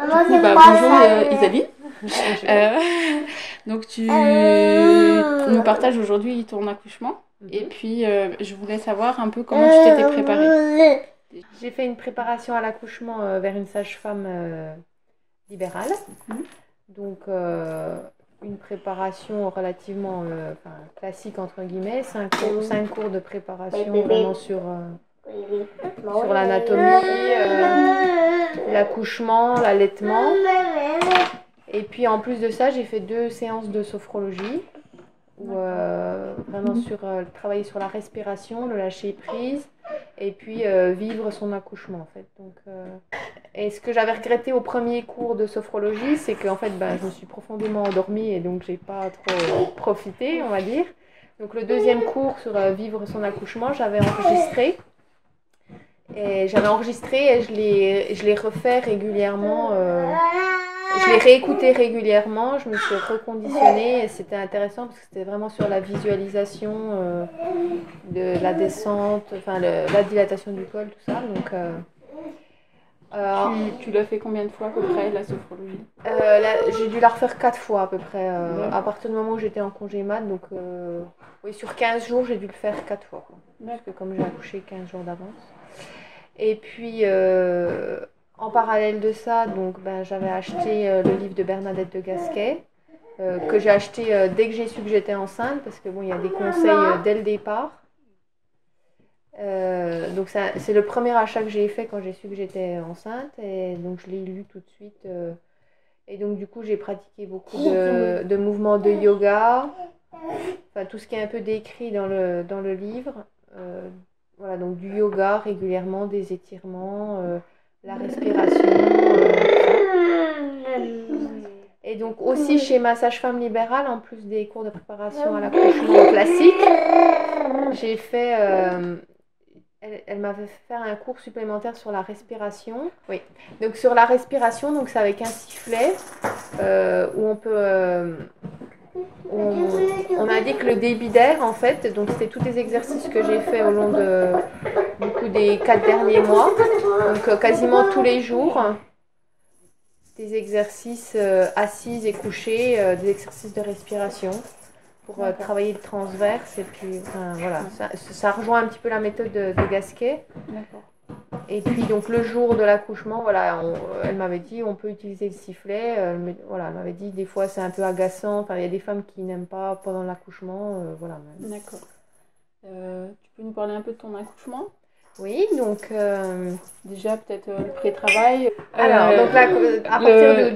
Bonjour Isaline. Donc tu nous partages aujourd'hui ton accouchement et puis je voulais savoir un peu comment tu t'étais préparée. J'ai fait une préparation à l'accouchement vers une sage-femme libérale. Donc une préparation relativement classique entre guillemets, 5 cours de préparation vraiment sur l'anatomie, l'accouchement, l'allaitement. Et puis en plus de ça, j'ai fait 2 séances de sophrologie où vraiment travailler sur la respiration, le lâcher prise et puis vivre son accouchement en fait. Donc, et ce que j'avais regretté au premier cours de sophrologie, c'est qu'en fait je me suis profondément endormie et donc j'ai pas trop profité, on va dire. Donc le deuxième cours sur vivre son accouchement, j'avais enregistré. Et je l'ai refait régulièrement. Je l'ai réécouté régulièrement, je me suis reconditionnée et c'était intéressant parce que c'était vraiment sur la visualisation de la descente, la dilatation du col, tout ça. Donc, tu l'as fait combien de fois à peu près la sophrologie? J'ai dû la refaire 4 fois à peu près, à partir du moment où j'étais en congé mat. Donc oui, sur 15 jours, j'ai dû le faire 4 fois. Parce que comme j'ai accouché 15 jours d'avance. Et puis, en parallèle de ça, donc, j'avais acheté le livre de Bernadette de Gasquet, que j'ai acheté dès que j'ai su que j'étais enceinte, parce que bon, il y a des conseils dès le départ. Donc c'est le premier achat que j'ai fait quand j'ai su que j'étais enceinte, et donc je l'ai lu tout de suite. Et donc du coup, j'ai pratiqué beaucoup de mouvements de yoga, tout ce qui est un peu décrit dans le livre. Voilà, donc du yoga régulièrement, des étirements, la respiration, Et donc aussi chez ma sage-femme libérale, en plus des cours de préparation à l'accouchement classique, j'ai fait... elle m'avait fait faire un cours supplémentaire sur la respiration. Oui, donc sur la respiration, donc c'est avec un sifflet où on peut... on indique le débit d'air en fait, donc c'était tous les exercices que j'ai fait au long des 4 derniers mois, donc quasiment tous les jours, des exercices assises et couchées, des exercices de respiration pour travailler le transverse et puis voilà, ça rejoint un petit peu la méthode de Gasquet. D'accord. Et puis donc le jour de l'accouchement, voilà, elle m'avait dit on peut utiliser le sifflet. Elle m'avait dit des fois c'est un peu agaçant. Enfin, il y a des femmes qui n'aiment pas pendant l'accouchement, voilà. D'accord. Tu peux nous parler un peu de ton accouchement? Oui, donc déjà peut-être le pré-travail. Alors donc là, à partir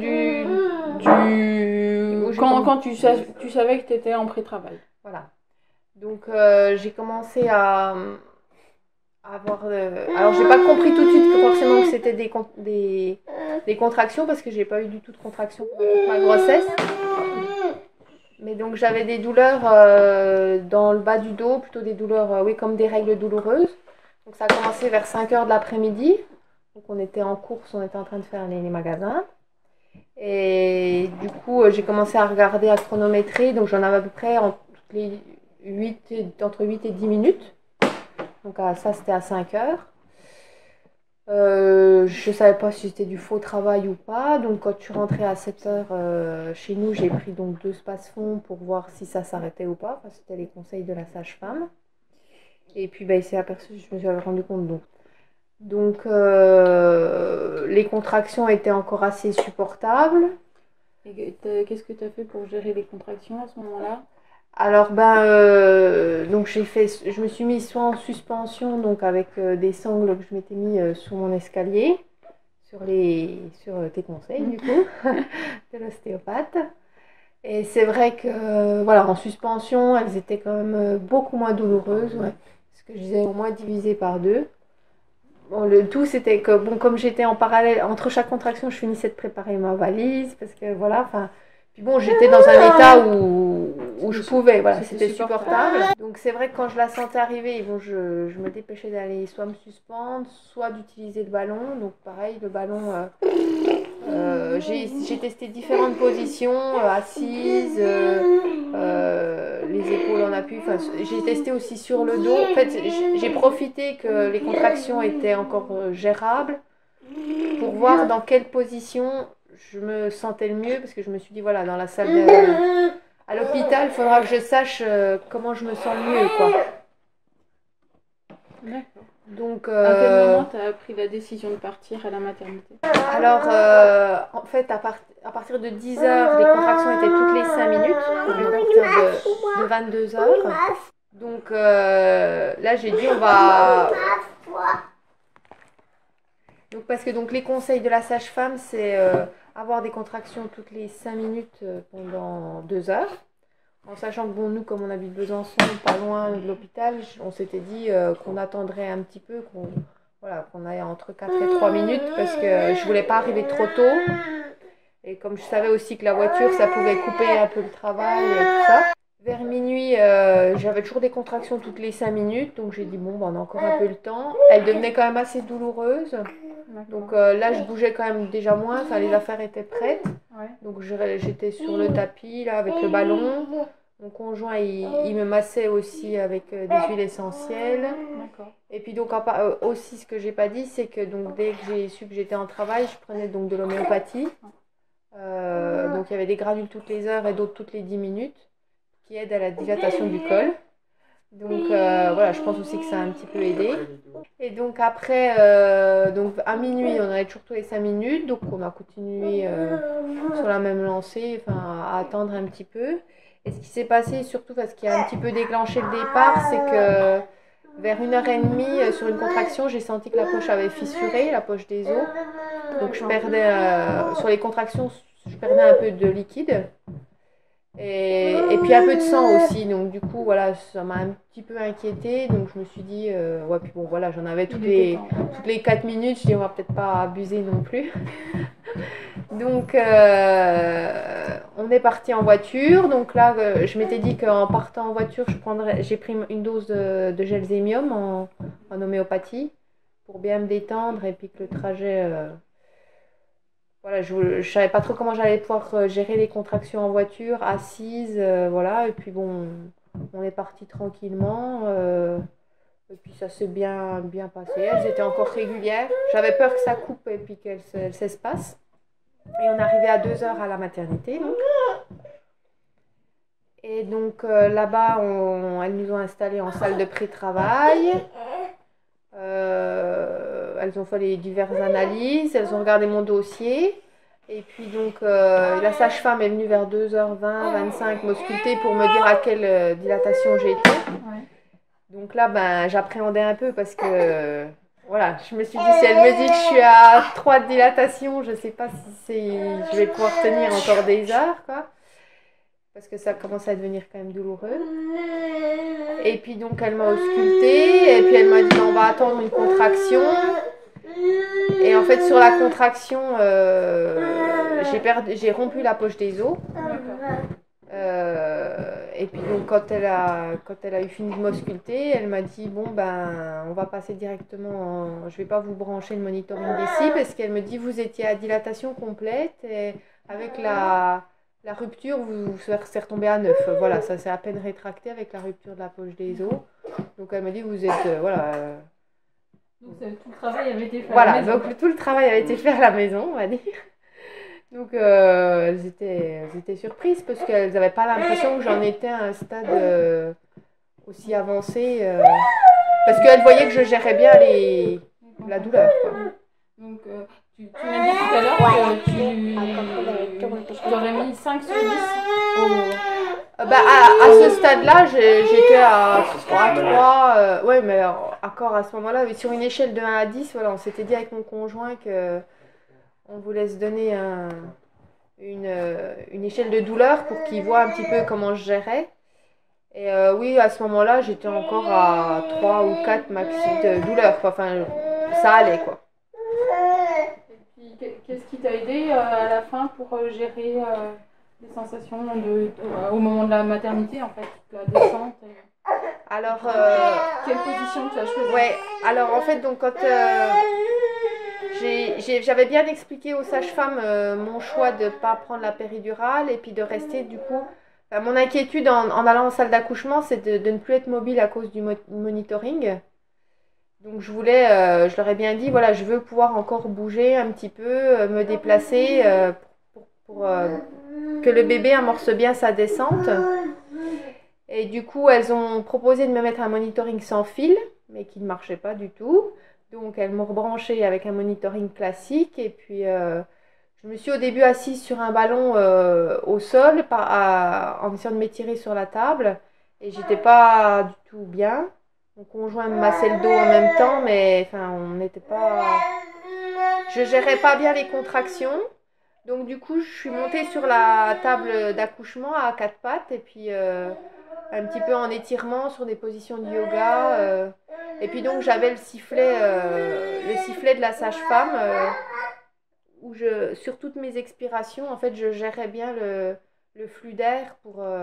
quand tu savais que tu étais en pré-travail. Voilà. Donc j'ai commencé à avoir. Alors j'ai pas compris tout de suite que forcément que c'était des contractions parce que j'ai pas eu du tout de contractions pendant toute ma grossesse. Mais donc j'avais des douleurs dans le bas du dos, plutôt des douleurs, oui, comme des règles douloureuses. Donc ça a commencé vers 5h de l'après-midi. Donc on était en course, on était en train de faire les magasins. Et du coup j'ai commencé à regarder, à chronométrer. Donc j'en avais à peu près entre 8 et 10 minutes. Donc ça c'était à 5h. Je ne savais pas si c'était du faux travail ou pas. Donc quand je suis rentrée à 7h chez nous, j'ai pris donc 2 space-fonds pour voir si ça s'arrêtait ou pas. Enfin, c'était les conseils de la sage-femme. Et puis il s'est aperçu, je me suis rendu compte. Donc les contractions étaient encore assez supportables. Et qu'est-ce que tu as fait pour gérer les contractions à ce moment-là? Alors donc je me suis mise soit en suspension, donc avec des sangles que je m'étais mis sous mon escalier, sur tes conseils du coup, de l'ostéopathe. Et c'est vrai que voilà, en suspension, elles étaient quand même beaucoup moins douloureuses, ouais. Ce que je disais, au moins divisé par 2. Bon, le tout c'était que bon, comme j'étais en parallèle, entre chaque contraction, je finissais de préparer ma valise, parce que voilà, enfin. Puis bon, j'étais dans un état où je pouvais, voilà, c'était supportable. Donc c'est vrai que quand je la sentais arriver, bon, je me dépêchais d'aller soit me suspendre, soit d'utiliser le ballon. Donc pareil, le ballon, j'ai testé différentes positions, assises, les épaules en appui. Enfin, j'ai testé aussi sur le dos. En fait, j'ai profité que les contractions étaient encore gérables pour voir dans quelle position je me sentais le mieux parce que je me suis dit, voilà, dans la salle à l'hôpital, il faudra que je sache comment je me sens le mieux, quoi. D'accord. Donc, à quel moment tu as pris la décision de partir à la maternité? Alors, en fait, à partir de 10 heures, les contractions étaient toutes les 5 minutes, donc à partir de 22 heures. Donc là, j'ai dit, on va... Donc, parce que donc, les conseils de la sage-femme, c'est avoir des contractions toutes les 5 minutes pendant 2 heures. En sachant que bon, nous, comme on habite Besançon, pas loin de l'hôpital, on s'était dit qu'on attendrait un petit peu, qu'on aille entre 4 et 3 minutes, parce que je voulais pas arriver trop tôt. Et comme je savais aussi que la voiture, ça pouvait couper un peu le travail, tout ça. Vers minuit, j'avais toujours des contractions toutes les 5 minutes, donc j'ai dit bon, on a encore un peu le temps. Elles devenaient quand même assez douloureuses. Donc là, je bougeais quand même déjà moins, enfin, les affaires étaient prêtes. Ouais. Donc j'étais sur le tapis là avec le ballon. Mon conjoint, il me massait aussi avec des huiles essentielles. Et puis donc aussi, ce que j'ai pas dit, c'est que donc, dès que j'ai su que j'étais en travail, je prenais donc de l'homéopathie. Donc il y avait des granules toutes les heures et d'autres toutes les 10 minutes qui aident à la dilatation du col. Donc voilà, je pense aussi que ça a un petit peu aidé. Et donc après, donc à minuit, on avait toujours tous les 5 minutes. Donc on a continué sur la même lancée, à attendre un petit peu. Et ce qui s'est passé, surtout parce qu'il a un petit peu déclenché le départ, c'est que vers 1h30, sur une contraction, j'ai senti que la poche avait fissuré, la poche des os. Donc je perdais, sur les contractions, je perdais un peu de liquide. Et puis un peu de sang aussi, donc du coup voilà, ça m'a un petit peu inquiétée, donc je me suis dit, ouais, puis bon voilà, j'en avais toutes les 4 minutes, je dis on va peut-être pas abuser non plus. Donc on est parti en voiture, donc là je m'étais dit qu'en partant en voiture, j'ai pris une dose de gel Zémium en homéopathie pour bien me détendre et puis que le trajet... Voilà, je ne savais pas trop comment j'allais pouvoir gérer les contractions en voiture, assise, voilà. Et puis bon, on est parti tranquillement. Et puis ça s'est bien passé. Elles étaient encore régulières. J'avais peur que ça coupe et puis qu'elles s'espacent. Et on est arrivé à 2 heures à la maternité. Donc. Et donc là-bas, elles nous ont installés en salle de pré-travail. Elles ont fait les diverses analyses, elles ont regardé mon dossier. Et puis donc la sage-femme est venue vers 2h20, 25 m'ausculter pour me dire à quelle dilatation j'étais. Ouais. Donc là, j'appréhendais un peu parce que voilà, je me suis dit si elle me dit que je suis à 3 dilatations, je ne sais pas si je vais pouvoir tenir encore des heures, quoi. Parce que ça commence à devenir quand même douloureux. Et puis donc elle m'a auscultée, et puis elle m'a dit on va attendre une contraction. Et en fait sur la contraction, j'ai rompu la poche des os. Et puis donc quand elle a eu fini de m'ausculter, elle m'a dit bon on va passer directement, je vais pas vous brancher le monitoring d'ici parce qu'elle me dit vous étiez à dilatation complète et avec la rupture, vous serez retombé à 9. Voilà, ça s'est à peine rétracté avec la rupture de la poche des os. Donc elle m'a dit, vous êtes... Donc tout le travail avait été fait à la maison. Donc tout le travail avait été fait à la maison, on va dire. Donc elles étaient surprises parce qu'elles n'avaient pas l'impression que j'en étais à un stade aussi avancé. Parce qu'elles voyaient que je gérais bien la douleur, quoi. Donc tu m'as dit tout à l'heure que tu aurais mis 5 sur 10 à ce stade-là, j'étais à 3. Ouais, mais encore à ce moment-là, sur une échelle de 1 à 10, voilà, on s'était dit avec mon conjoint qu'on voulait se donner une échelle de douleur pour qu'il voit un petit peu comment je gérais. Et oui, à ce moment-là, j'étais encore à 3 ou 4 maxi de douleur, quoi. Enfin, ça allait, quoi. Qu'est-ce qui t'a aidé à la fin pour gérer les sensations au moment de la maternité, en fait, la descente Alors, quelle position tu as choisie? Ouais, alors en fait, donc quand j'avais bien expliqué aux sages-femmes mon choix de ne pas prendre la péridurale et puis de rester du coup... mon inquiétude en allant en salle d'accouchement, c'est de ne plus être mobile à cause du monitoring. Donc je leur ai bien dit, voilà, je veux pouvoir encore bouger un petit peu, me déplacer pour que le bébé amorce bien sa descente. Et du coup, elles ont proposé de me mettre un monitoring sans fil, mais qui ne marchait pas du tout. Donc elles m'ont rebranché avec un monitoring classique. Et puis je me suis au début assise sur un ballon au sol en essayant de m'étirer sur la table. Et j'étais pas du tout bien. Mon conjoint me massait le dos en même temps, mais enfin, on n'était pas. Je gérais pas bien les contractions. Donc du coup, je suis montée sur la table d'accouchement à quatre pattes et puis un petit peu en étirement sur des positions de yoga. Et puis donc j'avais le sifflet de la sage-femme où sur toutes mes expirations, en fait, je gérais bien le flux d'air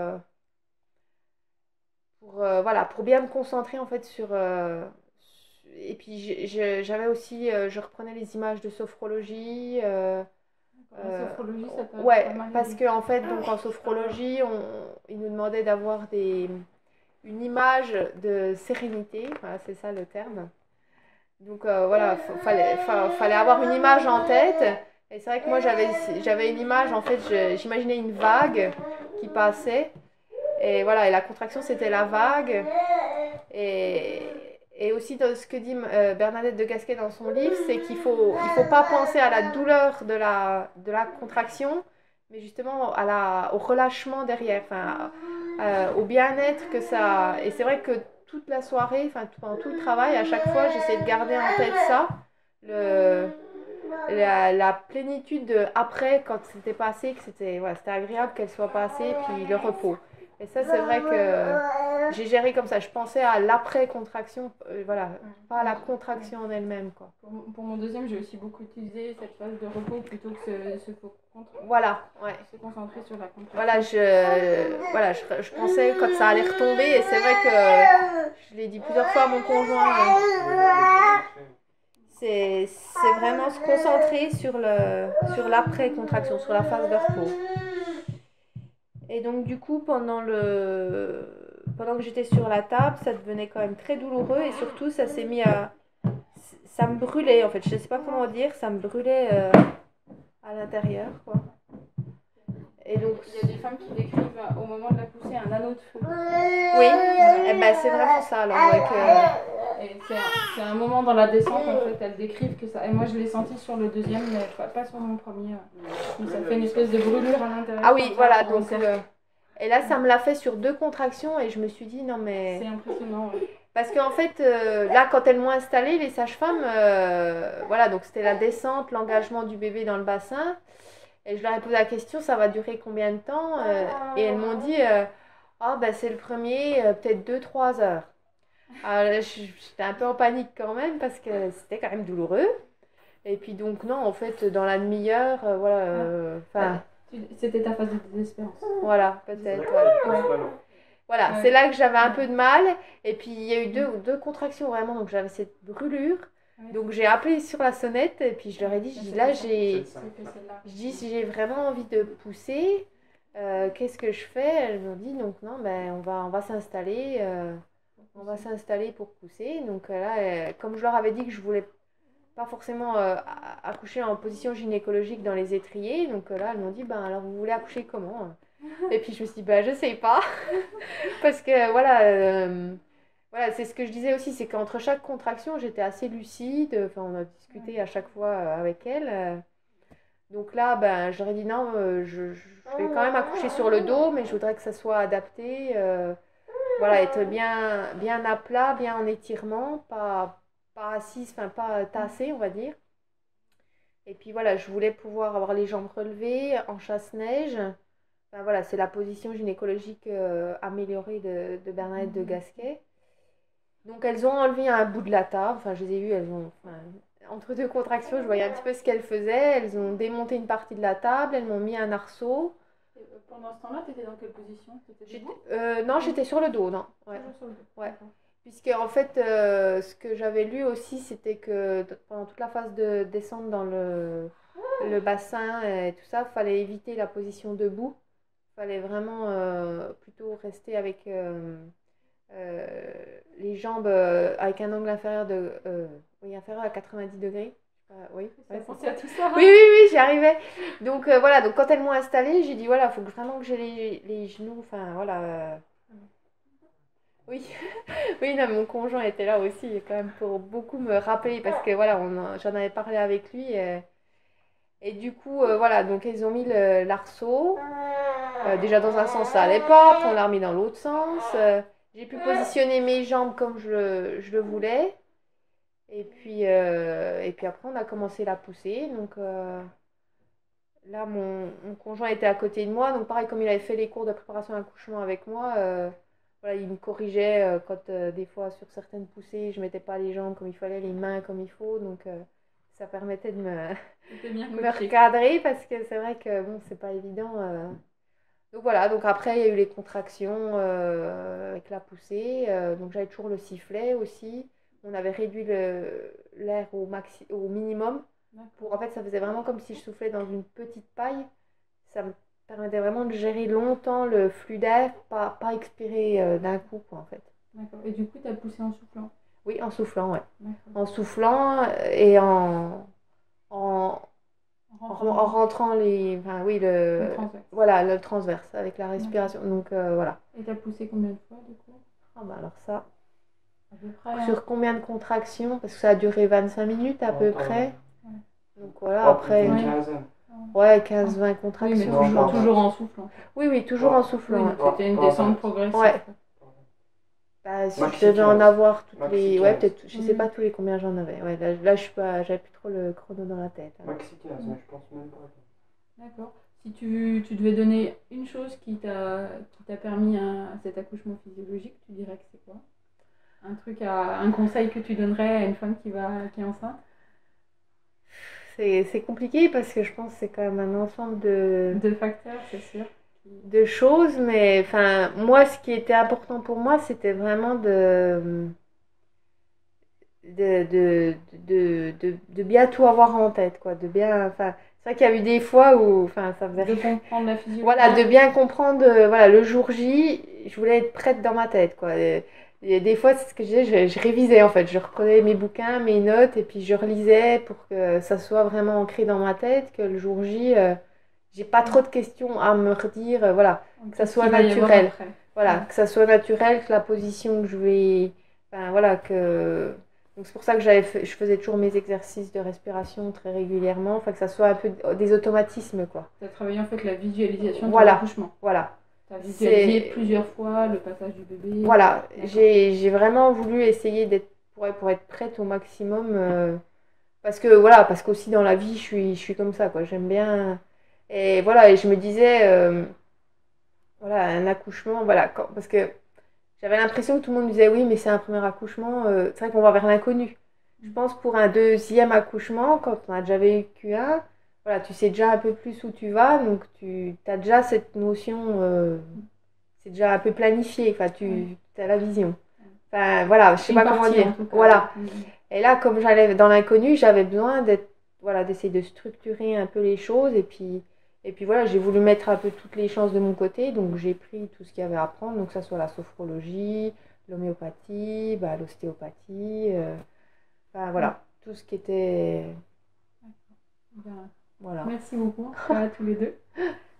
voilà, pour bien me concentrer en fait et puis j'avais aussi, je reprenais les images de sophrologie. La sophrologie, ça t'a Ouais, pas mal parce aidé. qu'en fait, donc en sophrologie, ils nous demandaient d'avoir une image de sérénité, voilà, c'est ça le terme. Donc voilà, fallait avoir une image en tête. Et c'est vrai que moi, j'avais une image, en fait, j'imaginais une vague qui passait. Et voilà, et la contraction, c'était la vague. Et, et aussi, dans ce que dit Bernadette de Gasquet dans son livre, c'est qu'il faut pas penser à la douleur de la contraction, mais justement au relâchement derrière, enfin, au bien-être que ça. Et c'est vrai que toute la soirée, enfin, pendant tout le travail, à chaque fois, j'essaie de garder en tête ça, le, la plénitude après, quand c'était passé, que c'était agréable qu'elle soit passée, puis le repos. Et ça, c'est vrai que j'ai géré comme ça. Je pensais à l'après-contraction, voilà, pas à la contraction en elle-même, quoi. Pour mon deuxième, j'ai aussi beaucoup utilisé cette phase de repos plutôt que Voilà, ouais. se concentrer sur la contraction. Je pensais quand ça allait retomber, et c'est vrai que je l'ai dit plusieurs fois à mon conjoint. C'est vraiment se concentrer sur l'après-contraction, sur la phase de repos. Et donc du coup, pendant que j'étais sur la table, ça devenait quand même très douloureux et surtout ça s'est mis à... Ça me brûlait en fait, je ne sais pas comment dire, ça me brûlait à l'intérieur, quoi. Et donc il y a des femmes qui décrivent au moment de la poussée un anneau de feu. Oui, et ben, c'est vraiment ça alors. Et c'est un moment dans la descente, en fait, elles décrivent que ça. Et moi, je l'ai senti sur le deuxième, mais pas sur mon premier. Donc, ça fait une espèce de brûlure à l'intérieur. Ah oui, voilà. Donc, et là, ça me l'a fait sur 2 contractions et je me suis dit, non mais. C'est impressionnant, ouais. Parce qu'en fait, là, quand elles m'ont installée, les sages-femmes, voilà, donc c'était la descente, l'engagement du bébé dans le bassin. Et je leur ai posé la question, ça va durer combien de temps et elles m'ont dit, ben, c'est le premier, peut-être 2-3 heures. Alors là, j'étais un peu en panique quand même parce que c'était quand même douloureux. Et puis donc non, en fait, dans la demi-heure, voilà. C'était ta phase de désespérance. Voilà, peut-être. Ouais. Voilà, c'est là que j'avais un peu de mal. Et puis il y a eu deux contractions vraiment, donc j'avais cette brûlure. Donc j'ai appelé sur la sonnette et puis je leur ai dit, si j'ai vraiment envie de pousser, qu'est-ce que je fais? Elles m'ont dit, donc non, ben on va s'installer. On va s'installer pour pousser. Donc là, comme je leur avais dit que je voulais pas forcément accoucher en position gynécologique dans les étriers, donc là, elles m'ont dit, ben alors vous voulez accoucher comment? Et puis je me suis dit, ben je sais pas. Parce que voilà, c'est ce que je disais aussi, c'est qu'entre chaque contraction, j'étais assez lucide. Enfin, on a discuté à chaque fois avec elles. Donc là, ben, je leur ai dit non, je vais quand même accoucher sur le dos, mais je voudrais que ça soit adapté. Voilà, être bien à plat, bien en étirement, pas assise, enfin pas tassée, on va dire. Et puis voilà, je voulais pouvoir avoir les jambes relevées en chasse-neige. Enfin, voilà, c'est la position gynécologique améliorée de Bernadette de Gasquet. Donc elles ont enlevé un bout de la table, enfin je les ai eues, entre 2 contractions, je voyais un petit peu ce qu'elles faisaient. Elles ont démonté une partie de la table, elles m'ont mis un arceau. Pendant ce temps-là, tu étais dans quelle position? Non, j'étais sur le dos, non. Ouais. Sur le dos. Ouais. Puisque en fait, ce que j'avais lu aussi, c'était que pendant toute la phase de descente dans le bassin et tout ça, il fallait éviter la position debout. Il fallait vraiment plutôt rester avec les jambes avec un angle inférieur oui, inférieur à 90 degrés. Oui, Ça ouais, pensait à tout ça. oui, j'y arrivais. Donc voilà, donc quand elles m'ont installée, j'ai dit voilà, il faut vraiment que j'ai les genoux, enfin voilà. Oui, oui, non, mon conjoint était là aussi, quand même, pour beaucoup me rappeler, parce que voilà, j'en avais parlé avec lui. Et du coup, voilà, donc ils ont mis l'arceau. Déjà dans un sens, ça allait pas, après on l'a remis dans l'autre sens. J'ai pu positionner mes jambes comme je le voulais. Et puis après, on a commencé la poussée. Donc là, mon conjoint était à côté de moi. Donc pareil, comme il avait fait les cours de préparation à l'accouchement avec moi, voilà, il me corrigeait quand des fois sur certaines poussées, je ne mettais pas les jambes comme il fallait, les mains comme il faut. Donc ça permettait de Bien me recadrer parce que c'est vrai que bon, c'est pas évident. Donc voilà, donc après il y a eu les contractions avec la poussée. Donc j'avais toujours le sifflet aussi. On avait réduit l'air au minimum. En fait, ça faisait vraiment comme si je soufflais dans une petite paille. Ça me permettait vraiment de gérer longtemps le flux d'air, pas expirer d'un coup, quoi, en fait. D'accord. Et du coup, tu as poussé en soufflant? Oui, en soufflant, ouais. D'accord. En soufflant et en rentrant enfin, oui, le transverse. voilà, le transverse avec la respiration. Donc voilà. Et tu as poussé combien de fois du coup? Ah bah alors ça, À peu près. sur combien de contractions? Parce que ça a duré 25 minutes à peu près. Ouais. Donc voilà, après. Une Ouais. quinzaine. Ouais, 15-20 Oui, mais contractions. toujours en soufflant. Oui, toujours en soufflant. Oui, donc c'était une descente progressive. Ouais. Bah, si Maxi je devais en 15. avoir toutes Maxi les. 15. Ouais, peut-être, je sais Mhm. pas tous les combien j'en avais. Ouais, là je suis pas. J'avais plus trop le chrono dans la tête. Hein. Maxi 15, je pense même pas. D'accord. Si tu devais donner une chose qui t'a permis cet accouchement physiologique, tu dirais que c'est quoi? Un conseil que tu donnerais à une femme qui est enceinte? C'est compliqué parce que je pense que c'est quand même un ensemble De facteurs, c'est sûr. de choses, mais enfin, moi, ce qui était important pour moi, c'était vraiment de bien tout avoir en tête, quoi, de bien, enfin, c'est vrai qu'il y a eu des fois où, enfin, ça faisait De comprendre la physiologie. voilà, de bien comprendre, voilà, le jour J, je voulais être prête dans ma tête, quoi. Et des fois, c'est ce que je disais, je révisais en fait, je reprenais mes bouquins, mes notes, et puis je relisais pour que ça soit vraiment ancré dans ma tête, que le jour J, j'ai pas trop de questions à me redire, voilà, que ça soit naturel. Voilà, que ça soit naturel, que la position que je vais. Enfin, voilà, que. Donc, c'est pour ça que je faisais toujours mes exercices de respiration très régulièrement, enfin, que ça soit un peu des automatismes, quoi. Tu as travaillé en fait la visualisation de Voilà. l'accouchement. Voilà. Tu as visualisé plusieurs fois le passage du bébé. Voilà, j'ai vraiment voulu essayer pour être prête au maximum. Parce que, voilà, parce qu'aussi dans la vie, je suis comme ça, quoi. J'aime bien. Et voilà, et je me disais, voilà, un accouchement, voilà, parce que j'avais l'impression que tout le monde me disait oui, mais c'est un premier accouchement, c'est vrai qu'on va vers l'inconnu. Je pense pour un deuxième accouchement, quand on a déjà vécu un, voilà, tu sais déjà un peu plus où tu vas, donc tu as déjà cette notion, c'est déjà un peu planifié, enfin, tu as la vision. Enfin, voilà, je sais pas comment dire. Voilà. Et là, comme j'allais dans l'inconnu, j'avais besoin voilà, d'essayer de structurer un peu les choses, et puis voilà, j'ai voulu mettre un peu toutes les chances de mon côté, donc j'ai pris tout ce qu'il y avait à apprendre, donc que ça soit la sophrologie, l'homéopathie, bah, l'ostéopathie, enfin voilà, tout ce qui était. Ben, Voilà. merci beaucoup à tous les deux.